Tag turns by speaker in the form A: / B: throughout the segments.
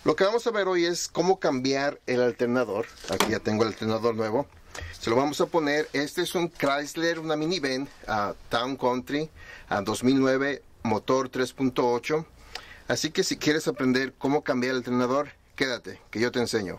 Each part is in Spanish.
A: Lo que vamos a ver hoy es cómo cambiar el alternador. Aquí ya tengo el alternador nuevo. Se lo vamos a poner. Este es un Chrysler, una minivan Town Country 2009, motor 3.8. Así que si quieres aprender cómo cambiar el alternador, quédate, que yo te enseño.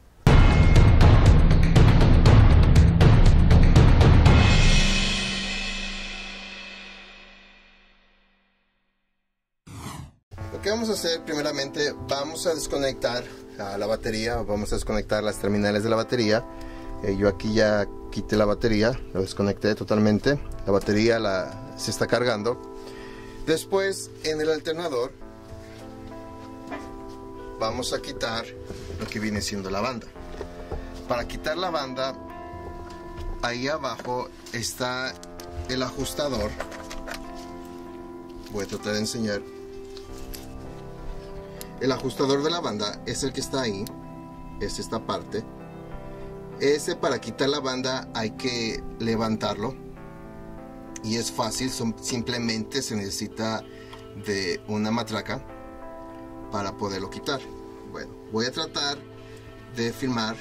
A: Lo que vamos a hacer primeramente, vamos a desconectar la batería, vamos a desconectar las terminales de la batería. Yo aquí ya quité la batería, lo desconecté totalmente. La batería se está cargando. Después, en el alternador, vamos a quitar lo que viene siendo la banda. Para quitar la banda, ahí abajo está el ajustador. Voy a tratar de enseñar. El ajustador de la banda es el que está ahí, es esta parte. Ese, para quitar la banda hay que levantarlo y es fácil, simplemente se necesita de una matraca para poderlo quitar. Bueno, voy a tratar de filmar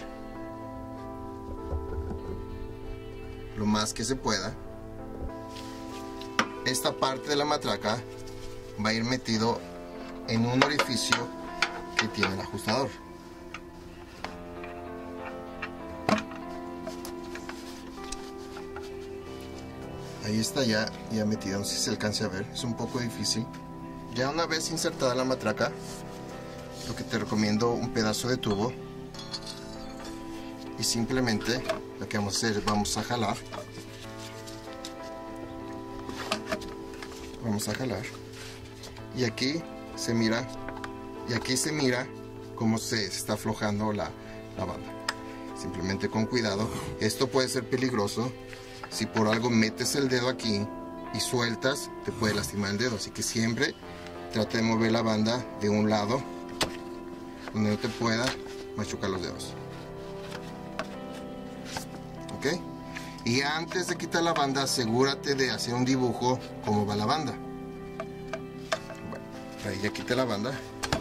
A: lo más que se pueda. Esta parte de la matraca va a ir metido en un orificio que tiene el ajustador. Ahí está ya metido, no sé si se alcance a ver, es un poco difícil. Ya una vez insertada la matraca, lo que te recomiendo, un pedazo de tubo, y simplemente lo que vamos a hacer es vamos a jalar, y aquí se mira, cómo se está aflojando la banda. Simplemente con cuidado. Esto puede ser peligroso. Si por algo metes el dedo aquí y sueltas, te puede lastimar el dedo. Así que siempre trata de mover la banda de un lado donde no te pueda machucar los dedos. ¿Ok? Y antes de quitar la banda, asegúrate de hacer un dibujo cómo va la banda. Bueno, ahí ya quité la banda.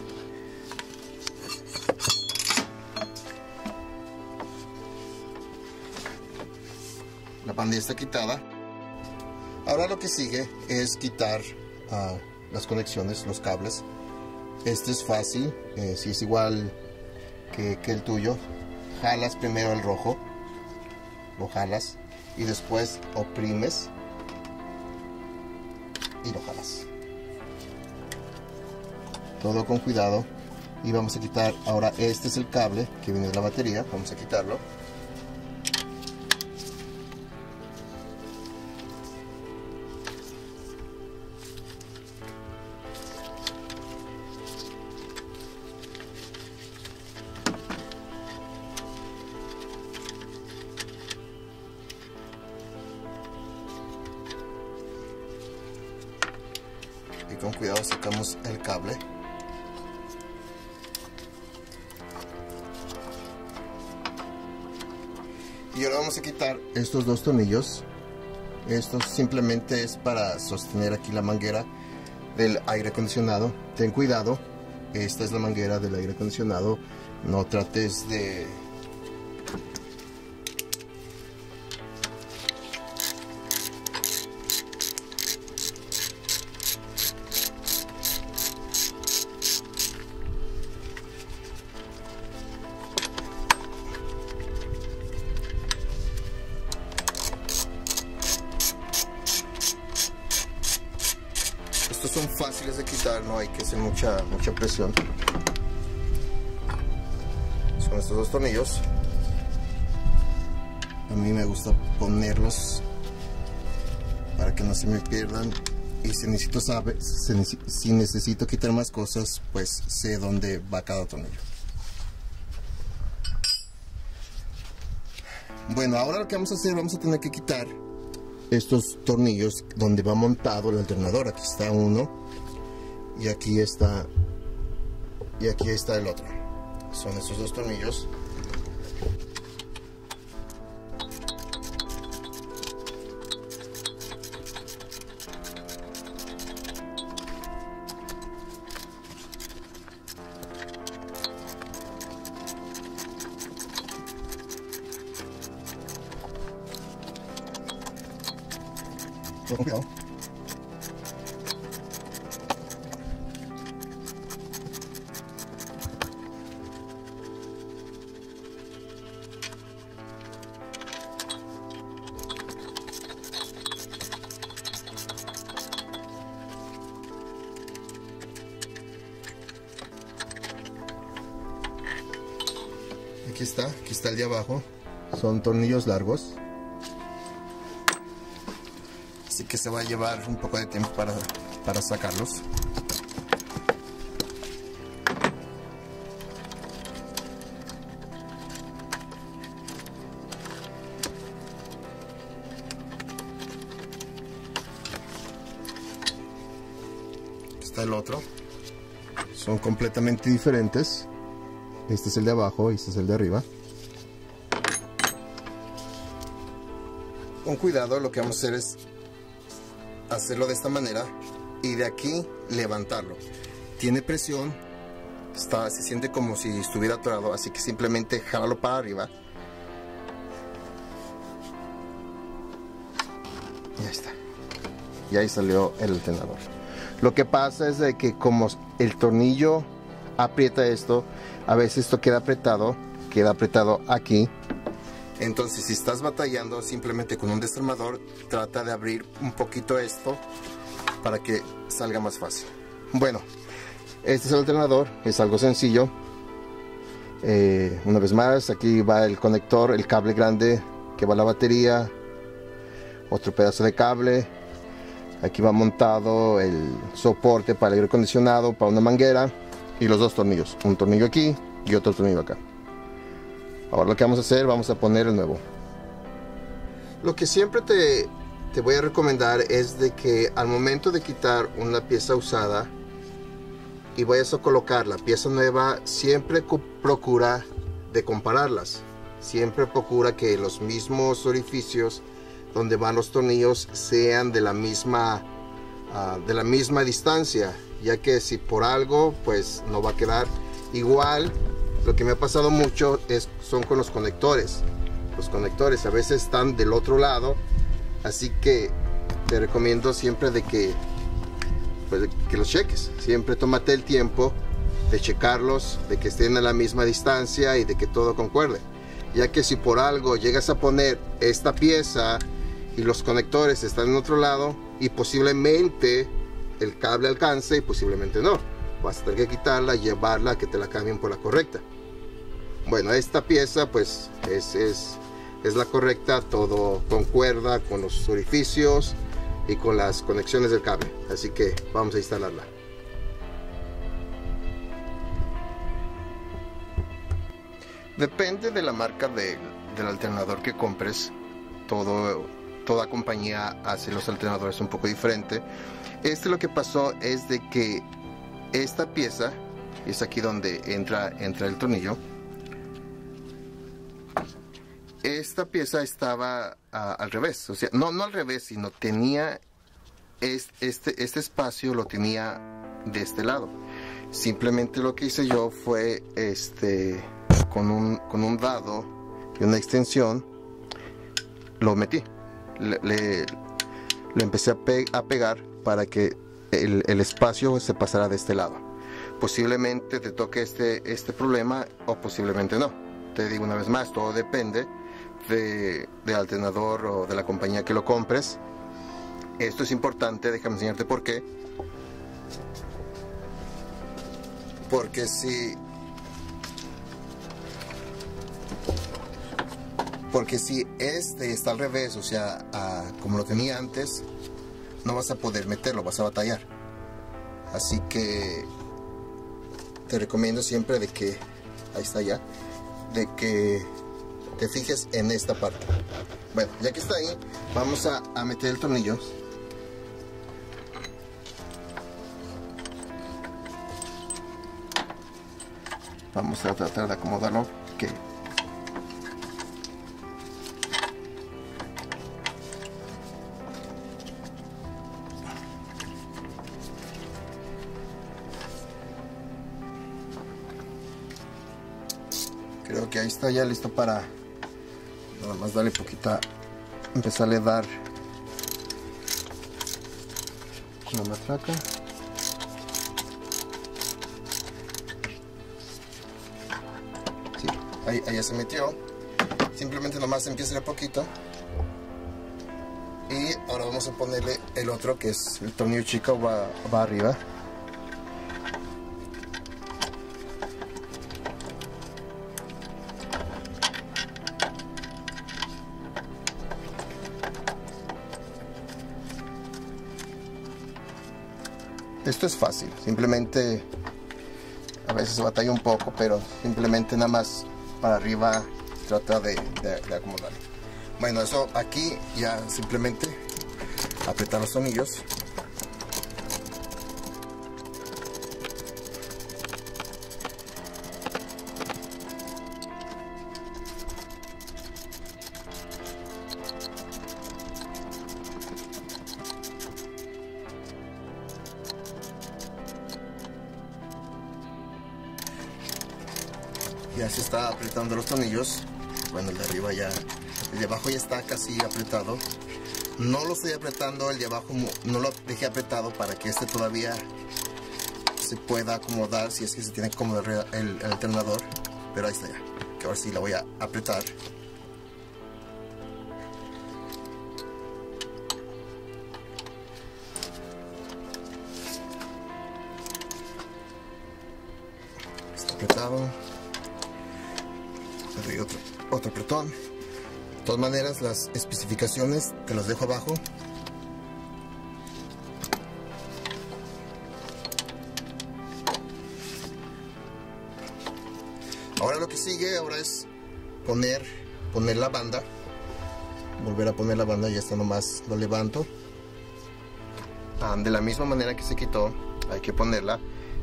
A: La banda ya está quitada. Ahora lo que sigue es quitar las conexiones, los cables. Este es fácil, si es igual que el tuyo. Jalas primero el rojo, lo jalas y después oprimes y lo jalas. Todo con cuidado. Y vamos a quitar, ahora este es el cable que viene de la batería, vamos a quitarlo. Y con cuidado sacamos el cable. Y ahora vamos a quitar estos dos tornillos. Esto simplemente es para sostener aquí la manguera del aire acondicionado. Ten cuidado, esta es la manguera del aire acondicionado. No trates de estos son fáciles de quitar, no hay que hacer mucha presión. Son estos dos tornillos. A mí me gusta ponerlos para que no se me pierdan, y si necesito quitar más cosas, pues sé dónde va cada tornillo. Bueno, ahora lo que vamos a hacer, vamos a tener que quitar estos tornillos donde va montado el alternador. Aquí está uno y aquí está el otro. Son estos dos tornillos. Con cuidado. Aquí está el de abajo. Son tornillos largos, así que se va a llevar un poco de tiempo para sacarlos. Aquí está el otro. Son completamente diferentes. Este es el de abajo y este es el de arriba. Con cuidado, lo que vamos a hacer es hacerlo de esta manera y de aquí levantarlo. Tiene presión, se siente como si estuviera atorado, así que simplemente jálalo para arriba. Ya está. Y ahí salió el alternador. Lo que pasa es de que como el tornillo aprieta esto, a veces esto queda apretado aquí. Entonces, si estás batallando, simplemente con un desarmador trata de abrir un poquito esto para que salga más fácil. Bueno, este es el alternador, es algo sencillo. Una vez más, aquí va el conector, el cable grande que va a la batería, otro pedazo de cable. Aquí va montado el soporte para el aire acondicionado, para una manguera, y los dos tornillos, un tornillo aquí y otro tornillo acá. Ahora lo que vamos a hacer, vamos a poner el nuevo. Lo que siempre te voy a recomendar es de que al momento de quitar una pieza usada y vayas a colocar la pieza nueva, siempre procura de compararlas. Siempre procura que los mismos orificios donde van los tornillos sean de la misma distancia, ya que si por algo pues no va a quedar igual. Lo que me ha pasado mucho son con los conectores. Los conectores a veces están del otro lado, así que te recomiendo siempre de que los cheques. Siempre tómate el tiempo de checarlos, de que estén a la misma distancia y de que todo concuerde, ya que si por algo llegas a poner esta pieza y los conectores están en otro lado y posiblemente el cable alcance y posiblemente no, vas a tener que quitarla y llevarla a que te la cambien por la correcta. Bueno, esta pieza pues es la correcta, todo concuerda con los orificios y con las conexiones del cable, así que vamos a instalarla. Depende de la marca del alternador que compres. Toda compañía hace los alternadores un poco diferente. Lo que pasó es de que esta pieza es aquí donde entra el tornillo. Esta pieza estaba al revés, o sea, no al revés, sino tenía este espacio, lo tenía de este lado. Simplemente lo que hice yo fue con un dado y una extensión lo metí, le empecé a pegar para que el espacio se pasara de este lado. Posiblemente te toque este problema o posiblemente no. Te digo una vez más, todo depende del alternador o de la compañía que lo compres. Esto es importante, déjame enseñarte por qué. Porque si este está al revés, o sea, como lo tenía antes, no vas a poder meterlo, vas a batallar. Así que te recomiendo siempre de que, ahí está ya, de que te fijes en esta parte. Bueno, ya que está ahí, vamos a meter el tornillo. Vamos a tratar de acomodarlo. Okay. Creo que ahí está ya listo para nada más darle poquita, empezarle a dar con la matraca. Sí, ahí ya se metió. Simplemente nomás empieza de poquito. Y ahora vamos a ponerle el otro, que es el tornillo chico, va arriba. Esto es fácil, simplemente a veces se batalla un poco, pero simplemente nada más para arriba trata de acomodar. Bueno, eso aquí ya simplemente apretar los tornillos. Ya se está apretando los tornillos. Bueno, el de arriba ya, el de abajo ya está casi apretado. No lo estoy apretando, el de abajo no lo dejé apretado para que este todavía se pueda acomodar, si es que se tiene que acomodar el alternador. Pero ahí está ya, que ahora sí la voy a apretar. Está apretado. Le doy otro apretón. De todas maneras, las especificaciones te las dejo abajo. Ahora lo que sigue es poner la banda. Volver a poner la banda, ya está, nomás lo levanto. De la misma manera que se quitó, hay que ponerla.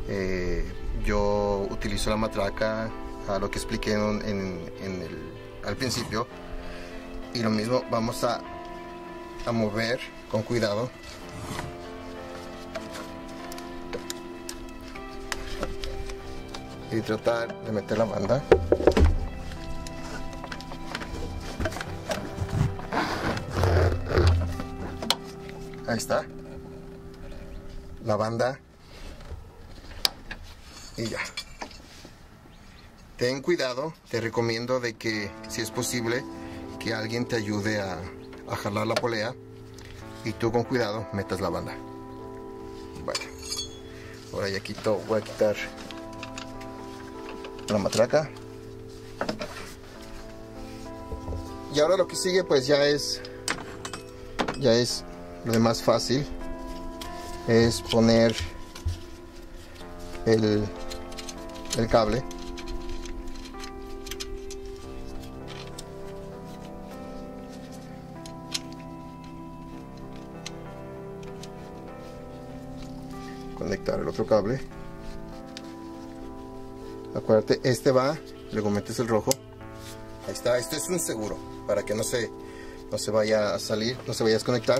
A: Yo utilizo la matraca, a lo que expliqué al principio, y lo mismo vamos a mover con cuidado. Y tratar de meter la banda. Ahí está la banda y ya. Ten cuidado, te recomiendo de que, si es posible, que alguien te ayude a jalar la polea y tú con cuidado metas la banda. Bueno, ahora ya voy a quitar la matraca. Y ahora lo que sigue pues ya es lo demás fácil. Es poner el cable. Conectar el otro cable. Acuérdate, este va, luego metes el rojo. Ahí está, esto es un seguro para que no se vaya a salir, no se vaya a desconectar.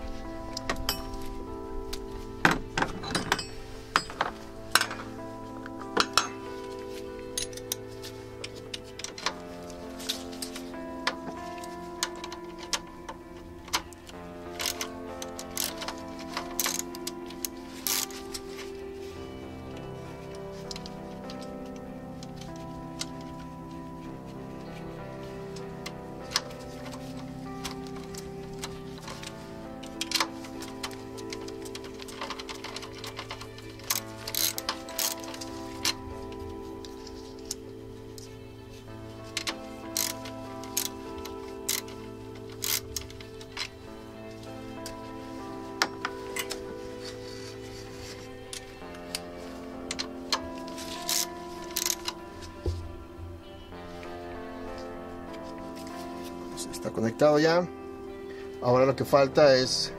A: Está conectado ya. Ahora lo que falta es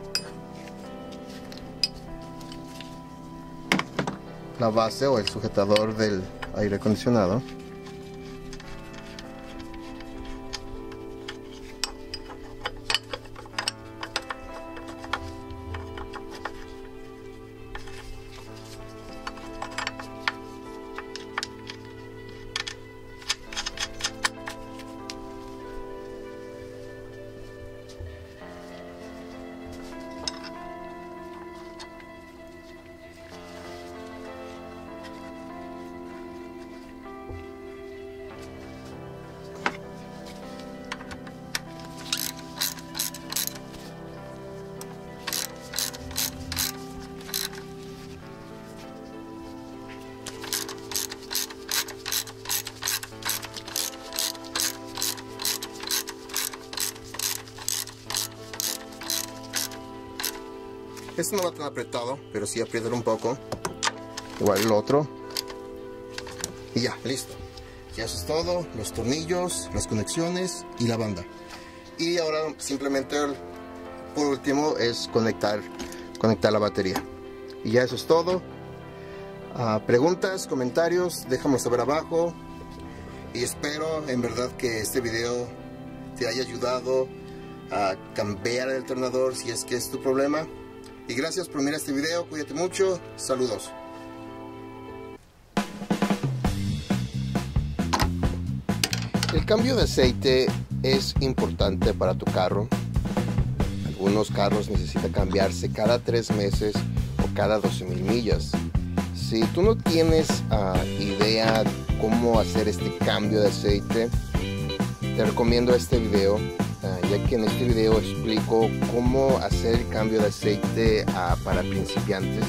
A: la base o el sujetador del aire acondicionado. Este no va tan apretado, pero sí apriétalo un poco. Igual el otro. Y ya, listo. Ya eso es todo. Los tornillos, las conexiones y la banda. Y ahora simplemente, por último, es conectar la batería. Y ya eso es todo. Preguntas, comentarios, déjame saber abajo. Y espero en verdad que este video te haya ayudado a cambiar el alternador si es que es tu problema. Y gracias por mirar este video, cuídate mucho, saludos. El cambio de aceite es importante para tu carro. Algunos carros necesitan cambiarse cada 3 meses o cada 12,000 millas. Si tú no tienes idea cómo hacer este cambio de aceite, te recomiendo este video, ya que en este video explico cómo hacer el cambio de aceite para principiantes,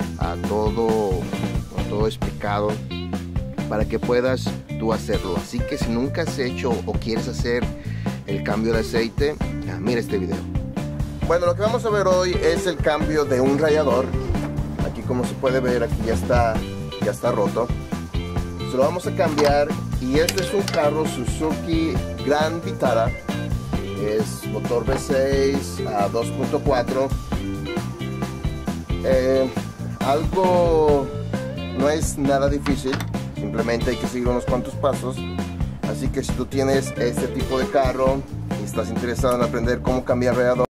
A: todo explicado para que puedas tú hacerlo. Así que si nunca has hecho o quieres hacer el cambio de aceite, mira este video. Bueno, lo que vamos a ver hoy es el cambio de un radiador. Aquí, como se puede ver, aquí ya está roto. Se lo vamos a cambiar, y este es un carro Suzuki Grand Vitara. Es motor V6 a 2.4. Algo no es nada difícil, simplemente hay que seguir unos cuantos pasos. Así que si tú tienes este tipo de carro y estás interesado en aprender cómo cambiar radiador,